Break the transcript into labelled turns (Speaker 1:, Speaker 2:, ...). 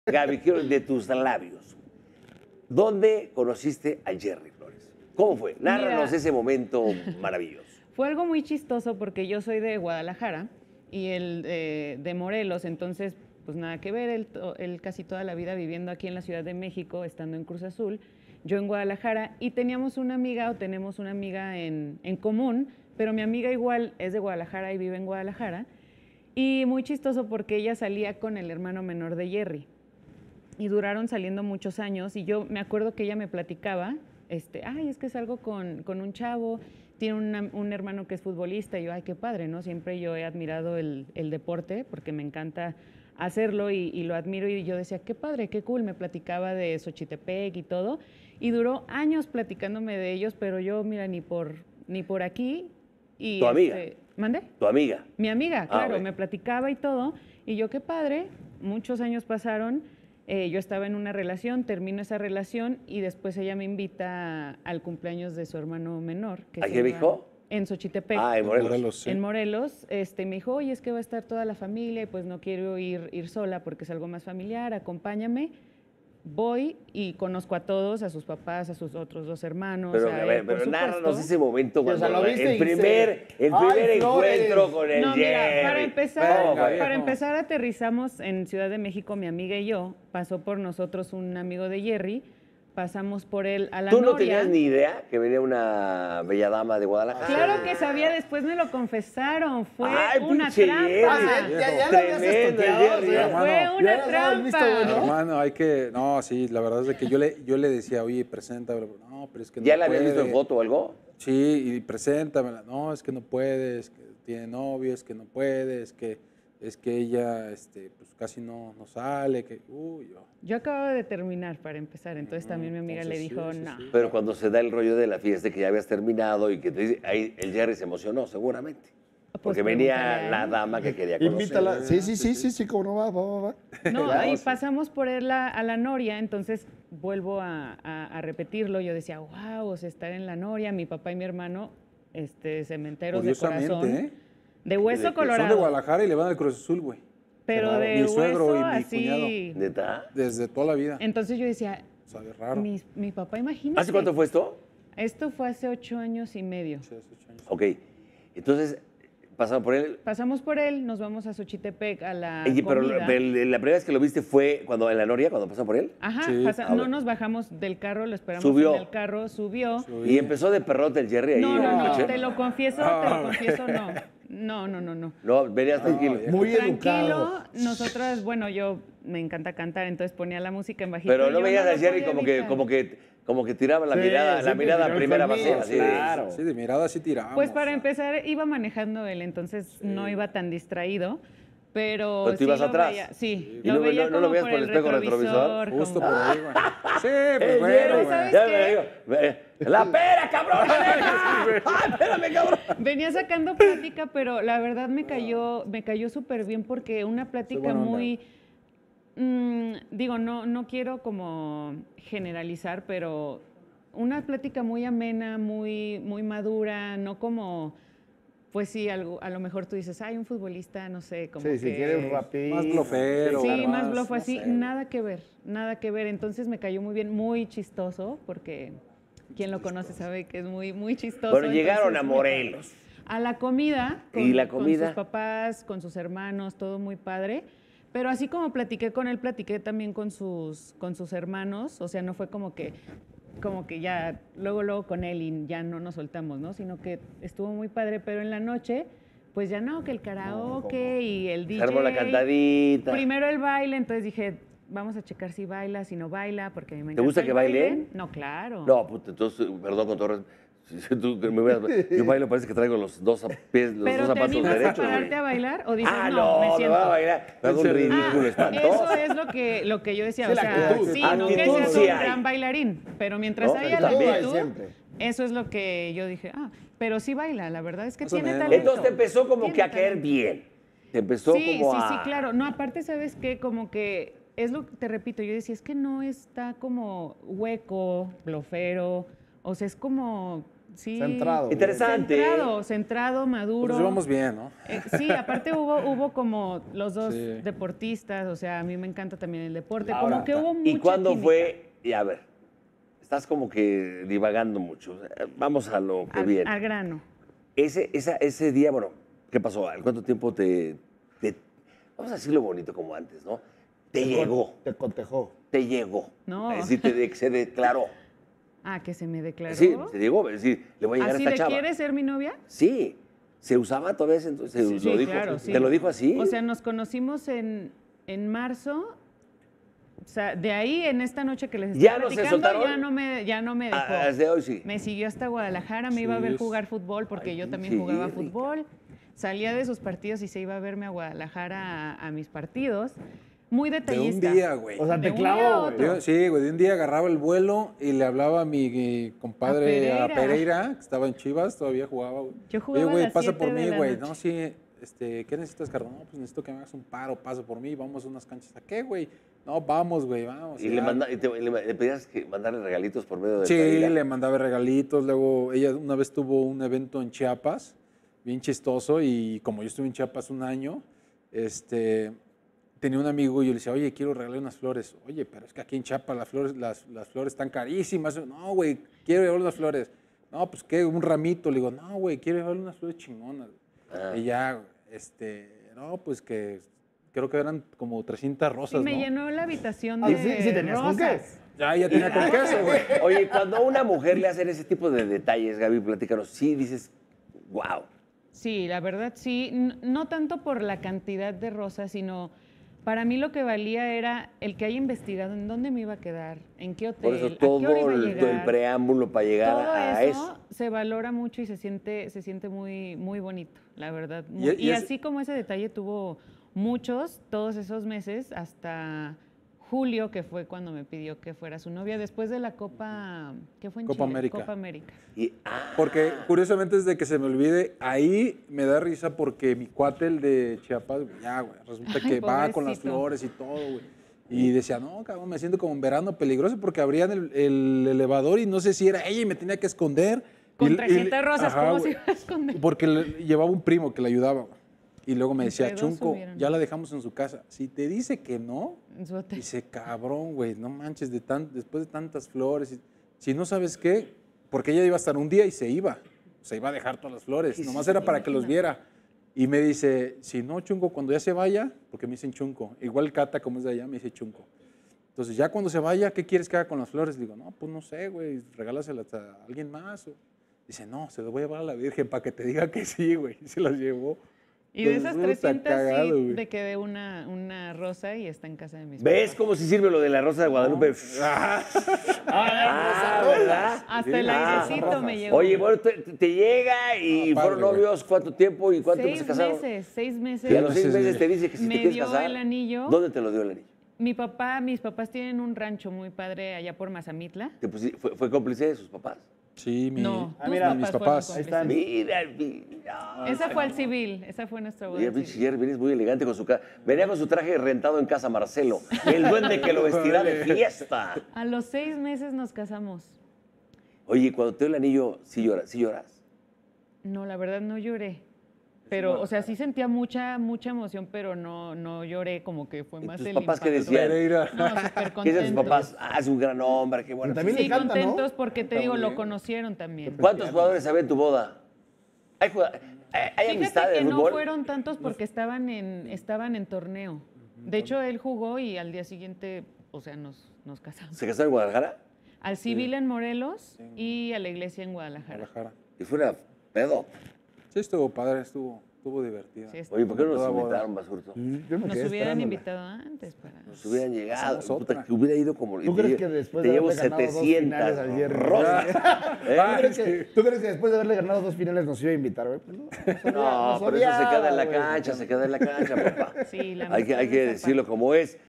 Speaker 1: Gaby, quiero de tus labios. ¿Dónde conociste a Jerry Flores? ¿Cómo fue? Nárranos
Speaker 2: Mira,
Speaker 1: ese momento maravilloso.
Speaker 2: fue algo muy chistoso porque yo soy de Guadalajara y él de Morelos, entonces pues nada que ver, él casi toda la vida viviendo aquí en la Ciudad de México, estando en Cruz Azul, yo en Guadalajara, y teníamos una amiga o tenemos una amiga en común, pero mi amiga igual es de Guadalajara y vive en Guadalajara, y muy chistoso porque ella salía con el hermano menor de Jerry. Y duraron saliendo muchos años y yo me acuerdo que ella me platicaba, ay, es que salgo con un chavo, tiene un hermano que es futbolista y yo, ay, qué padre, ¿no? Siempre yo he admirado el deporte porque me encanta hacerlo y lo admiro y yo decía, qué padre, qué cool, me platicaba de Xochitepec y todo y duró años platicándome de ellos, pero yo, mira, ni por aquí. Y
Speaker 1: ¿Tu amiga?
Speaker 2: ¿Mande?
Speaker 1: ¿Tu amiga?
Speaker 2: Mi amiga, claro,
Speaker 1: bueno.
Speaker 2: me platicaba y todo y yo, qué padre, muchos años pasaron. Yo estaba en una relación, termino esa relación y después ella me invita al cumpleaños de su hermano menor.
Speaker 1: ¿A qué dijo?
Speaker 2: En Xochitepec.
Speaker 1: Ah, en Morelos.
Speaker 3: Sí.
Speaker 2: En Morelos, me dijo, oye, es que va a estar toda la familia y pues no quiero ir sola porque es algo más familiar, acompáñame. Voy y conozco a todos, a sus papás, a sus otros dos hermanos.
Speaker 1: Pero,
Speaker 2: a
Speaker 1: a ver,
Speaker 2: él, por
Speaker 1: pero
Speaker 2: supuesto.
Speaker 1: nárranos ese momento cuando
Speaker 4: lo viste
Speaker 1: el
Speaker 4: y
Speaker 1: primer
Speaker 4: ¡Ay,
Speaker 1: encuentro con el
Speaker 2: No,
Speaker 1: Jerry.
Speaker 2: mira,
Speaker 1: ¿Cómo fue?
Speaker 2: para empezar aterrizamos en Ciudad de México, mi amiga y yo, pasó por nosotros un amigo de Jerry, pasamos por él a la
Speaker 1: ¿Tú no
Speaker 2: Noria.
Speaker 1: tenías ni idea que venía una bella dama de Guadalajara?
Speaker 2: Claro que sabía, después me lo confesaron, fue
Speaker 1: Ay,
Speaker 2: una
Speaker 1: pinche
Speaker 2: trampa.
Speaker 1: Jerry.
Speaker 4: Ya lo habías
Speaker 1: Tremendo el
Speaker 4: estoqueado,
Speaker 1: Jerry.
Speaker 4: o sea,
Speaker 3: hermano.
Speaker 2: Fue
Speaker 4: Ya
Speaker 2: una
Speaker 4: lo habías visto,
Speaker 2: trampa.
Speaker 4: bueno.
Speaker 3: Hermano, hay que. No, sí, la verdad es de que yo le decía, oye, preséntamela. No, pero es que no
Speaker 1: ¿Ya la habías
Speaker 3: puede.
Speaker 1: visto en foto o algo?
Speaker 3: Sí, y preséntamela. No, es que no puede, es que tiene novio, es que no puede, es que ella pues casi no sale, que. Uy, yo.
Speaker 2: Yo acababa de terminar para empezar, entonces también mi amiga le
Speaker 3: Entonces,
Speaker 2: dijo,
Speaker 3: sí, sí,
Speaker 2: no.
Speaker 3: sí.
Speaker 1: Pero cuando se da el rollo de la fiesta que ya habías terminado y que te dice, ahí el Jerry se emocionó, seguramente. Porque venía
Speaker 2: pregúntale a
Speaker 1: la
Speaker 2: él.
Speaker 1: dama que quería conocer.
Speaker 4: Invítala. Sí, cómo no va.
Speaker 2: No,
Speaker 4: Ya,
Speaker 2: ahí
Speaker 4: sí.
Speaker 2: pasamos por él a la Noria, entonces vuelvo a repetirlo. Yo decía, wow, o sea, estar en la Noria, mi papá y mi hermano, cementeros de
Speaker 3: Curiosamente,
Speaker 2: corazón.
Speaker 3: ¿eh?
Speaker 2: De hueso
Speaker 3: Son
Speaker 2: colorado.
Speaker 3: de Guadalajara y le van al Cruz Azul, güey.
Speaker 2: Pero de
Speaker 3: Mi suegro
Speaker 2: hueso
Speaker 3: y mi
Speaker 2: así.
Speaker 1: ¿Neta?
Speaker 3: Desde toda la vida.
Speaker 2: Entonces yo decía,
Speaker 3: Sabe raro.
Speaker 2: mi papá, imagínate.
Speaker 1: ¿Hace cuánto fue esto?
Speaker 2: Esto fue hace 8 años y medio.
Speaker 3: Sí, hace 8 años.
Speaker 1: Ok. Entonces, pasaron por él.
Speaker 2: Pasamos por él, nos vamos a Xochitepec a la
Speaker 1: Oye, pero
Speaker 2: comida.
Speaker 1: la primera vez que lo viste fue cuando en la Noria, cuando pasó por él.
Speaker 2: Ajá,
Speaker 3: Sí.
Speaker 2: no nos bajamos del carro, lo esperamos
Speaker 1: Subió.
Speaker 2: en el carro, subió.
Speaker 1: Y empezó de perrote el Jerry ahí
Speaker 2: No,
Speaker 1: en el
Speaker 2: no,
Speaker 1: coche.
Speaker 2: te lo confieso, no. No.
Speaker 1: No, venías tranquilo.
Speaker 4: Muy
Speaker 2: Tranquilo,
Speaker 4: educado.
Speaker 2: nosotras, bueno, yo me encanta cantar, entonces ponía la música en bajito.
Speaker 1: Pero
Speaker 2: y
Speaker 1: no
Speaker 2: yo
Speaker 1: veías
Speaker 2: lo
Speaker 1: a Jerry
Speaker 2: podía evitar.
Speaker 1: como que tiraba la
Speaker 4: Sí,
Speaker 1: mirada,
Speaker 4: sí,
Speaker 1: la
Speaker 4: te
Speaker 1: mirada
Speaker 4: tiró el
Speaker 1: primera
Speaker 4: colmillo,
Speaker 1: base. Así de-
Speaker 4: claro.
Speaker 3: Sí, de mirada sí tiramos.
Speaker 2: Pues para empezar, iba manejando él, entonces no iba tan distraído, pero
Speaker 1: Pero tú
Speaker 2: sí
Speaker 1: ibas
Speaker 2: lo
Speaker 1: atrás.
Speaker 2: veía, sí,
Speaker 1: ¿Y
Speaker 2: lo
Speaker 1: no-
Speaker 2: veía
Speaker 1: no lo
Speaker 2: como
Speaker 1: veías
Speaker 2: por
Speaker 1: por el espejo retrovisor?
Speaker 2: como-
Speaker 3: Justo por ahí, güey. Sí, pues
Speaker 1: ¡Eh,
Speaker 3: bueno,
Speaker 1: Jerry!
Speaker 3: güey.
Speaker 2: ¿sabes
Speaker 1: Ya
Speaker 2: qué?
Speaker 1: me digo, ¡la pera, cabrón! ¡Ah, espérame, cabrón!
Speaker 2: Venía sacando plática, pero la verdad me cayó súper bien porque una plática
Speaker 3: buena onda.
Speaker 2: muy, digo, no quiero como generalizar, pero una plática muy amena, muy madura, no como, pues sí, a lo mejor tú dices, ay, un futbolista, no sé, como
Speaker 4: Sí,
Speaker 2: que...
Speaker 4: si quieres rapidito.
Speaker 3: Más blofero.
Speaker 2: Sí,
Speaker 3: claro,
Speaker 2: más blofo
Speaker 3: no
Speaker 2: así,
Speaker 3: sé.
Speaker 2: nada que ver. Entonces me cayó muy bien, muy chistoso, porque quien lo conoce sabe que es muy, muy chistoso.
Speaker 1: Bueno, llegaron
Speaker 2: entonces,
Speaker 1: a
Speaker 2: muy padre.
Speaker 1: Morelos.
Speaker 2: A la comida,
Speaker 1: ¿Y la comida?
Speaker 2: con sus papás, con sus hermanos, todo muy padre. Pero así como platiqué con él, platiqué también con sus hermanos. O sea, no fue como que ya luego con él y ya no nos soltamos, ¿no? Sino que estuvo muy padre, pero en la noche, pues ya no, que el karaoke y el DJ.
Speaker 1: Se armó la cantadita.
Speaker 2: Primero el baile, entonces dije, vamos a checar si baila, si no baila, porque a mí me
Speaker 1: ¿Te
Speaker 2: encanta
Speaker 1: gusta
Speaker 2: el
Speaker 1: que baile?
Speaker 2: baile. No, claro.
Speaker 1: No, puta, entonces, perdón con todo respeto. Si tú me hubieras- yo bailo, parece que traigo los dos pies, los
Speaker 2: ¿Pero
Speaker 1: dos
Speaker 2: te
Speaker 1: zapatos
Speaker 2: animas a
Speaker 1: derechos.
Speaker 2: pararte
Speaker 1: güey.
Speaker 2: a bailar o dices,
Speaker 1: Ah,
Speaker 2: no, me
Speaker 1: no, me
Speaker 2: siento?
Speaker 1: va a bailar. Me hago un ridículo espantoso.
Speaker 2: Eso es lo que yo decía,
Speaker 4: Sí,
Speaker 2: o
Speaker 4: la
Speaker 2: sea,
Speaker 4: actitud.
Speaker 2: sí, no que
Speaker 1: Actitud
Speaker 2: seas
Speaker 1: sí
Speaker 2: un
Speaker 1: hay.
Speaker 2: gran bailarín, pero mientras
Speaker 1: No,
Speaker 2: haya
Speaker 1: pero
Speaker 2: la
Speaker 1: también.
Speaker 2: actitud,
Speaker 4: Siempre.
Speaker 2: eso es lo que yo dije, pero sí baila, la verdad es que
Speaker 3: Más o
Speaker 2: tiene
Speaker 3: menos.
Speaker 2: talento.
Speaker 1: Entonces te empezó como
Speaker 2: Tiene
Speaker 1: que a caer
Speaker 2: talento.
Speaker 1: bien. Te empezó
Speaker 2: Sí,
Speaker 1: como
Speaker 2: sí,
Speaker 1: a...
Speaker 2: sí, claro. No, aparte, ¿sabes qué? Como que es lo que te repito, yo decía, es que no está como hueco, blofero, o sea, es como Sí.
Speaker 4: Centrado.
Speaker 1: Interesante.
Speaker 2: Centrado, maduro.
Speaker 3: Nos llevamos bien, ¿no?
Speaker 2: Sí, aparte hubo como los dos
Speaker 3: Sí.
Speaker 2: deportistas, o sea, a mí me encanta también el deporte,
Speaker 4: Ahora,
Speaker 2: como que hubo mucha
Speaker 1: ¿Y cuándo
Speaker 2: química.
Speaker 1: fue? Y a ver, estás como que divagando mucho. Vamos a lo que viene.
Speaker 2: Al grano.
Speaker 1: Ese día, bueno, ¿qué pasó? ¿Al cuánto tiempo vamos a decirlo bonito como antes, ¿no? Te llegó,
Speaker 4: Te cotejó.
Speaker 1: te llegó.
Speaker 2: No.
Speaker 1: Es decir, se declaró.
Speaker 2: Ah, que se me declaró.
Speaker 1: Sí, te llegó, es decir, le voy a llegar
Speaker 2: ¿Así
Speaker 1: a
Speaker 2: de
Speaker 1: esta chava.
Speaker 2: quieres ser mi novia?
Speaker 1: Sí, se usaba todavía ese entonces,
Speaker 2: Sí,
Speaker 1: lo dijo,
Speaker 2: claro, sí.
Speaker 1: ¿te lo dijo así?
Speaker 2: O sea, nos conocimos en marzo. O sea, de ahí, en esta noche que les
Speaker 1: ¿Ya
Speaker 2: estoy
Speaker 1: no se
Speaker 2: platicando,
Speaker 1: soltaron?
Speaker 2: ya no me dejó.
Speaker 1: Desde hoy sí.
Speaker 2: Me siguió hasta Guadalajara, me
Speaker 3: Sí,
Speaker 2: iba a ver
Speaker 3: es-
Speaker 2: jugar fútbol porque
Speaker 1: Ay,
Speaker 2: yo también
Speaker 1: pinche
Speaker 2: jugaba
Speaker 1: Jerry.
Speaker 2: fútbol. Salía de sus partidos y se iba a verme a Guadalajara a mis partidos. Muy
Speaker 3: De un
Speaker 2: detallista.
Speaker 3: día, güey.
Speaker 4: O sea,
Speaker 2: De
Speaker 4: te
Speaker 2: un día a
Speaker 4: clavó, güey.
Speaker 2: otro.
Speaker 3: Sí, güey, de un día agarraba el vuelo y le hablaba a mi compadre,
Speaker 2: A
Speaker 3: a
Speaker 2: Pereira.
Speaker 3: Pereira, que estaba en Chivas, todavía jugaba, güey.
Speaker 2: Yo jugaba
Speaker 3: Oye,
Speaker 2: a
Speaker 3: güey,
Speaker 2: las
Speaker 3: pasa
Speaker 2: 7
Speaker 3: por
Speaker 2: de
Speaker 3: mí,
Speaker 2: la
Speaker 3: güey.
Speaker 2: noche.
Speaker 3: No, sí, ¿qué necesitas, Carlos? No, pues necesito que me hagas un paro, pasa por mí, vamos a unas canchas. ¿A qué, güey? No, vamos, güey, vamos.
Speaker 1: Y
Speaker 3: ya.
Speaker 1: le pedías que mandarle regalitos por medio de
Speaker 3: Sí,
Speaker 1: Pereira.
Speaker 3: le mandaba regalitos. Luego, ella una vez tuvo un evento en Chiapas, bien chistoso, y como yo estuve en Chiapas un año, tenía un amigo y yo le decía, oye, quiero regalar unas flores. Oye, pero es que aquí en Chiapas las flores están carísimas. No, güey, quiero llevarle unas flores. No, pues, ¿qué? Un ramito. Le digo, no, güey, quiero llevarle unas flores chingonas.
Speaker 1: Ah.
Speaker 3: Y ya, no, pues que creo que eran como 300 rosas,
Speaker 2: Y me
Speaker 3: ¿no?
Speaker 2: llenó la habitación
Speaker 4: Ah,
Speaker 2: de
Speaker 4: sí tenías con qué.
Speaker 2: rosas.
Speaker 3: Ya tenía con queso, güey.
Speaker 1: Oye, cuando a una mujer le hacen ese tipo de detalles, Gaby, platícanos, sí dices, wow.
Speaker 2: Sí, la verdad sí, no tanto por la cantidad de rosas, sino para mí lo que valía era el que haya investigado en dónde me iba a quedar, en qué hotel,
Speaker 1: Por eso
Speaker 2: a qué hora iba a
Speaker 1: todo
Speaker 2: llegar.
Speaker 1: el preámbulo para llegar
Speaker 2: Todo
Speaker 1: a
Speaker 2: eso
Speaker 1: eso.
Speaker 2: se valora mucho y se siente muy, muy bonito, la verdad.
Speaker 3: Y es-
Speaker 2: Así como ese detalle tuvo muchos, todos esos meses, hasta julio, que fue cuando me pidió que fuera su novia, después de la Copa, ¿qué fue en
Speaker 3: Copa
Speaker 2: Chile?
Speaker 3: América.
Speaker 2: Copa América.
Speaker 1: Y,
Speaker 3: Porque curiosamente desde que se me olvide, ahí me da risa porque mi cuate, el de Chiapas, güey, ya, güey, resulta
Speaker 2: Ay,
Speaker 3: que va con las
Speaker 2: pobrecito.
Speaker 3: flores y todo, güey. Y decía, no, cabrón, me siento como en verano peligroso porque abrían el elevador y no sé si era ella y me tenía que esconder.
Speaker 2: Con
Speaker 3: Y-
Speaker 2: tarjeta de rosas,
Speaker 3: ajá,
Speaker 2: ¿cómo
Speaker 3: güey.
Speaker 2: se iba a esconder?
Speaker 3: Porque llevaba un primo que le ayudaba, güey. Y luego me decía,
Speaker 2: Entre dos
Speaker 3: Chunco,
Speaker 2: subieron.
Speaker 3: ya la dejamos en su casa. Si te dice que no,
Speaker 2: En su hotel.
Speaker 3: dice, cabrón, güey, no manches, después de tantas flores. Si no sabes qué, porque ella iba a estar un día y se iba a dejar todas las flores. Nomás era para que los viera. Y me dice, si no, Chunco, cuando ya se vaya, porque me dicen Chunco, igual Cata, como es de allá, me dice Chunco. Entonces, ya cuando se vaya, ¿qué quieres que haga con las flores? Le digo, no, pues no sé, güey, regálaselas a alguien más. Dice, no, se las voy a llevar a la Virgen para que te diga que sí, güey. Y se las llevó.
Speaker 2: Y de esas
Speaker 3: Entonces, está
Speaker 2: 300
Speaker 3: cagado,
Speaker 2: sí,
Speaker 3: güey.
Speaker 2: de que de una rosa y está en casa de mis
Speaker 1: ¿ves
Speaker 2: papás.
Speaker 1: cómo se sirve lo de la Rosa de Guadalupe? ¿Verdad?
Speaker 2: Hasta el airecito me llegó.
Speaker 1: Oye, bueno, te llega y
Speaker 3: padre,
Speaker 1: fueron novios, ¿cuánto tiempo y cuánto tiempo se casaron?
Speaker 2: 6 meses.
Speaker 1: Y a los 6
Speaker 3: meses,
Speaker 1: meses te dice que si
Speaker 2: me
Speaker 1: te quieres
Speaker 2: dio
Speaker 1: casar.
Speaker 2: el anillo.
Speaker 1: ¿Dónde te lo dio el anillo?
Speaker 2: Mis papás tienen un rancho muy padre allá por Mazamitla.
Speaker 1: ¿Fue cómplice de sus papás?
Speaker 3: Sí,
Speaker 2: No, tus
Speaker 4: mira,
Speaker 3: mis
Speaker 2: fueron
Speaker 3: papás.
Speaker 4: Ahí están.
Speaker 2: cómplices.
Speaker 1: Mira.
Speaker 2: Esa fue al civil, esa fue nuestra boda.
Speaker 1: Mira,
Speaker 2: civil.
Speaker 1: pinche Jerry, vienes muy elegante con su casa. Venía con su traje rentado en casa Marcelo. El duende que lo vestirá de fiesta.
Speaker 2: A los 6 meses nos casamos.
Speaker 1: Oye, cuando te dio el anillo, ¿sí lloras?
Speaker 2: No, la verdad no lloré. Pero, o sea, sí sentía mucha emoción, pero no lloré, como que fue
Speaker 1: ¿Y
Speaker 2: más
Speaker 1: tus
Speaker 2: el
Speaker 1: papás qué
Speaker 2: impacto.
Speaker 1: decían?
Speaker 3: Pereira.
Speaker 2: No, súper
Speaker 1: ¿Qué dicen
Speaker 2: contentos.
Speaker 1: tus papás? Ah, es un gran hombre, qué bueno.
Speaker 4: Pero también
Speaker 2: Sí,
Speaker 4: le canta, ¿no?
Speaker 2: contentos porque te digo, lo
Speaker 3: bien.
Speaker 2: conocieron también.
Speaker 1: ¿Cuántos jugadores había en tu boda? ¿Hay amistad
Speaker 2: Fíjate
Speaker 1: en
Speaker 2: que
Speaker 1: el fútbol?
Speaker 2: no fueron tantos porque estaban en torneo. De hecho, él jugó y al día siguiente, o sea, nos casamos.
Speaker 1: ¿Se casaron en Guadalajara?
Speaker 2: Al civil en Morelos y a la iglesia en Guadalajara.
Speaker 3: Guadalajara.
Speaker 1: Y fue una pedo.
Speaker 3: Sí, estuvo padre, estuvo divertida.
Speaker 2: Sí,
Speaker 1: Oye, ¿por qué no nos
Speaker 3: Toda boda.
Speaker 1: invitaron, Basurto?
Speaker 4: Yo me
Speaker 2: Nos
Speaker 4: quedé
Speaker 2: hubieran
Speaker 4: esperándola.
Speaker 2: invitado antes para...
Speaker 1: Nos hubieran llegado.
Speaker 3: Hacemos
Speaker 1: Puta,
Speaker 3: otra.
Speaker 1: que hubiera ido como...
Speaker 4: ¿Tú crees que después
Speaker 1: te
Speaker 4: de
Speaker 1: llevo
Speaker 4: haberle ganado 2 finales
Speaker 1: 700
Speaker 4: al Jerry?
Speaker 1: rosas. ¿Eh?
Speaker 4: ¿Tú crees que después de haberle ganado 2 finales nos iba a invitar, güey? Pues no,
Speaker 1: No,
Speaker 4: nos
Speaker 1: pero eso se queda en la
Speaker 4: odiaba, güey.
Speaker 1: cancha, papá.
Speaker 2: Sí, la
Speaker 1: Hay que
Speaker 2: amistad de esa
Speaker 1: decirlo como es.